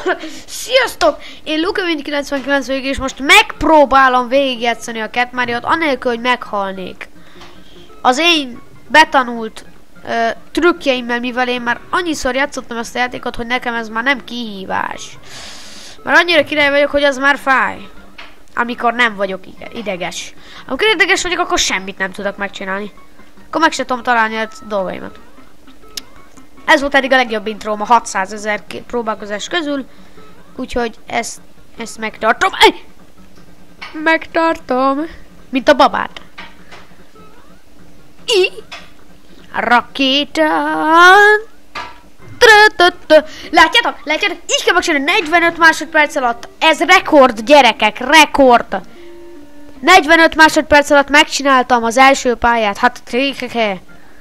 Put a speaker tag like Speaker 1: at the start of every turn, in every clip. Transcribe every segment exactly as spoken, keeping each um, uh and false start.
Speaker 1: Sziasztok! Én Lukavind kilencvenkilenc végig, és most megpróbálom végigjátszani a Cat Mariot, anélkül, hogy meghalnék. Az én betanult uh, trükkjeimmel, mivel én már annyiszor játszottam ezt a játékot, hogy nekem ez már nem kihívás. Mert annyira király vagyok, hogy az már fáj. Amikor nem vagyok ideges. Amikor ideges vagyok, akkor semmit nem tudok megcsinálni. Akkor meg se tudom találni a dolgaimat. Ez volt eddig a legjobb intróm a hatszázezer próbálkozás közül. Úgyhogy ezt, ezt megtartom. Ej! Megtartom. Mint a babát. I. Rakéta. Látjátok? Látjátok? Így kell megcsinálni negyvenöt másodperc alatt. Ez rekord, gyerekek. Rekord. negyvenöt másodperc alatt megcsináltam az első pályát. Hát trékeke.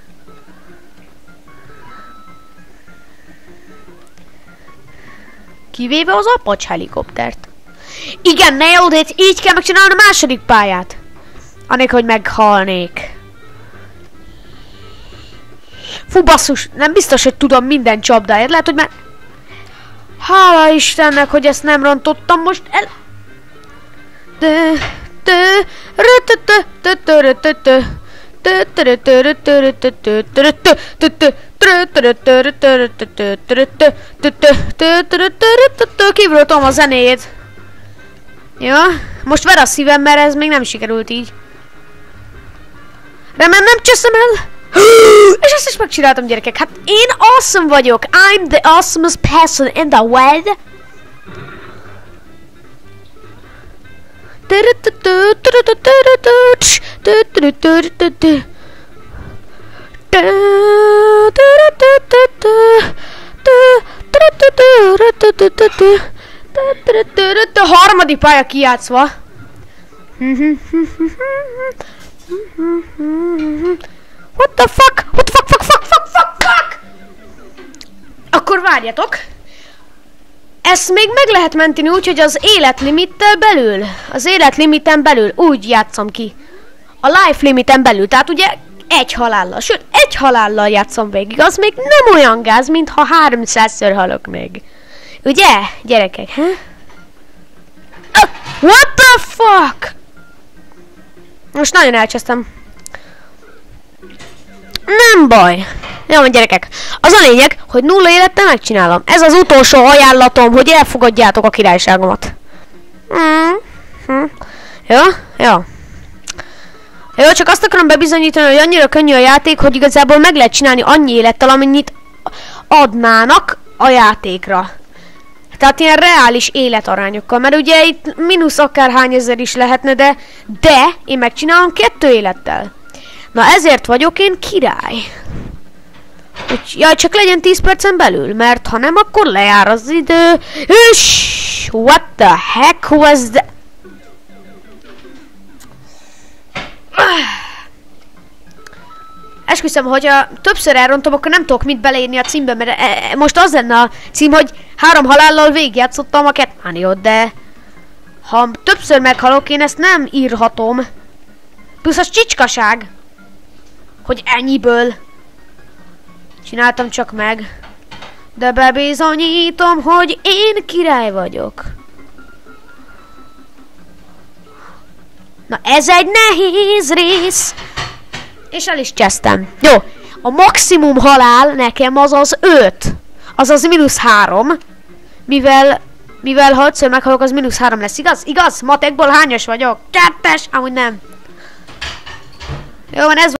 Speaker 1: Kivéve az Apache helikoptert. Igen, nailed it. Így kell megcsinálni a második pályát. Anélkül, hogy meghalnék. Fú, basszus, nem biztos, hogy tudom minden csapdáját. Lehet, hogy már... Hála Istennek, hogy ezt nem rontottam most el... Kívülről tudom a zenét. Ja, most ver a szívem, mert ez még nem sikerült így. Remélem nem cseszem el. És ezt is megcsináltam, gyerekek. Hát én awesome vagyok. I'm the awesomest person in the world. A harmadik pálya kijátszva. What the fuck? What the fuck, fuck, fuck, fuck, fuck, fuck? Akkor várjatok. Ezt még meg lehet menteni úgy, hogy az életlimittel belül, az életlimiten belül úgy játszom ki. A life limiten belül, tehát ugye egy halállal, sőt egy halállal játszom végig, az még nem olyan gáz, mintha háromszázszor halok meg. Ugye, gyerekek, ha? Uh, what the fuck? Most nagyon elcsesztem. Nem baj. Jó van, gyerekek. Az a lényeg, hogy nulla élettel megcsinálom. Ez az utolsó ajánlatom, hogy elfogadjátok a királyságomat. Mm. Hm. Jó? Jó. Jó, csak azt akarom bebizonyítani, hogy annyira könnyű a játék, hogy igazából meg lehet csinálni annyi élettel, amennyit adnának a játékra. Tehát ilyen reális életarányokkal, mert ugye itt mínusz akárhány ezer is lehetne, de, de én megcsinálom kettő élettel. Na ezért vagyok én király. Úgy, jaj, csak legyen tíz percen belül, mert ha nem, akkor lejár az idő. Üss! What the heck was that? Esküszöm, hogyha többször elrontom, akkor nem tudok mit beleírni a címbe, mert e e most az lenne a cím, hogy három halállal végigjátszottam a Cat Mariot, de ha többször meghalok, én ezt nem írhatom. Plusz az csicskaság, hogy ennyiből csináltam csak meg. De bebizonyítom, hogy én király vagyok. Na ez egy nehéz rész. És el is csesztem. Jó, a maximum halál nekem az az öt. Azaz mínusz három. Mivel, mivel ha ötször meghalok, az mínusz három lesz. Igaz? Igaz? Matekból hányos vagyok? Kettes? Amúgy nem. Jó van, ez